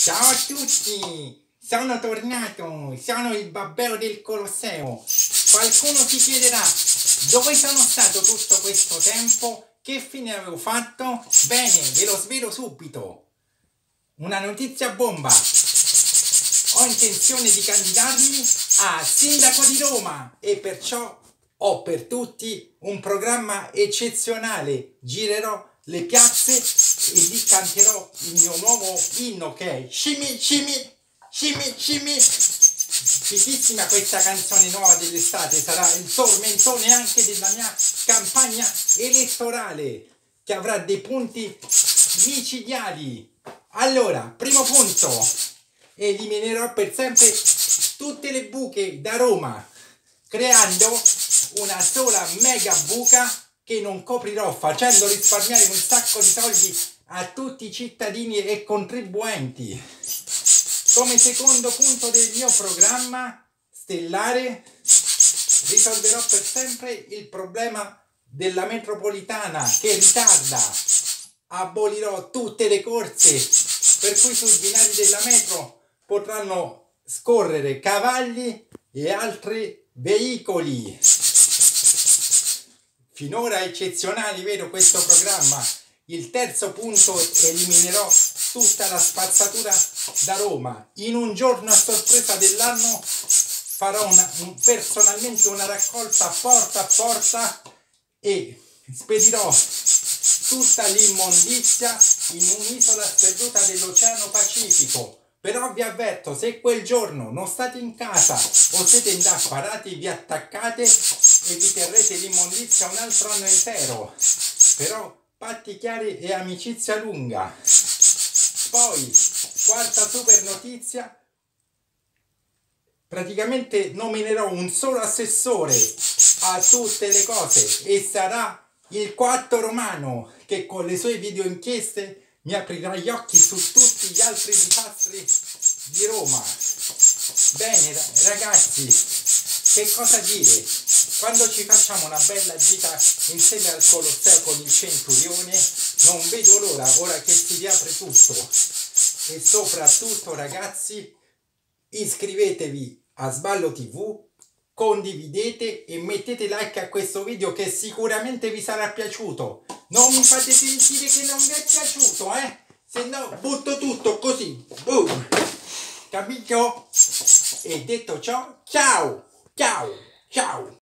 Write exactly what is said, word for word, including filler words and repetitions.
Ciao a tutti, sono tornato, sono il Babbeo del Colosseo. Qualcuno si chiederà dove sono stato tutto questo tempo, che fine avevo fatto? Bene, ve lo svelo subito. Una notizia bomba. Ho intenzione di candidarmi a sindaco di Roma e perciò ho per tutti un programma eccezionale. Girerò le piazze e lì canterò il mio nuovo inno che è Scimi Scimi Scimi Scimi. Fichissima questa canzone nuova dell'estate, sarà il tormentone anche della mia campagna elettorale che avrà dei punti micidiali. Allora, primo punto, eliminerò per sempre tutte le buche da Roma, creando una sola mega buca che non coprirò, facendo risparmiare un sacco di soldi a tutti i cittadini e contribuenti. Come secondo punto del mio programma stellare, risolverò per sempre il problema della metropolitana che ritarda. Abolirò tutte le corse, per cui sui binari della metro potranno scorrere cavalli e altri veicoli. Finora eccezionali, vedo questo programma. Il terzo punto, eliminerò tutta la spazzatura da Roma. In un giorno a sorpresa dell'anno farò una, un, personalmente una raccolta porta a porta e spedirò tutta l'immondizia in un'isola sperduta dell'Oceano Pacifico. Però vi avverto, se quel giorno non state in casa o siete indaffarati, vi attaccate e vi terrete l'immondizia un altro anno intero. Però patti chiari e amicizia lunga. Poi, quarta super notizia, praticamente nominerò un solo assessore a tutte le cose e sarà il Quattro Romano, che con le sue video inchieste mi aprirà gli occhi su tutti gli altri disastri di Roma. Bene ragazzi, che cosa dire? Quando ci facciamo una bella gita insieme al Colosseo con il Centurione, non vedo l'ora, ora che si riapre tutto. E soprattutto ragazzi, iscrivetevi a Sballo tivù, condividete e mettete like a questo video che sicuramente vi sarà piaciuto. Non mi fate sentire che non vi è piaciuto, eh? Se no butto tutto così. Boom. Capito? E detto ciò, ciao, ciao, ciao.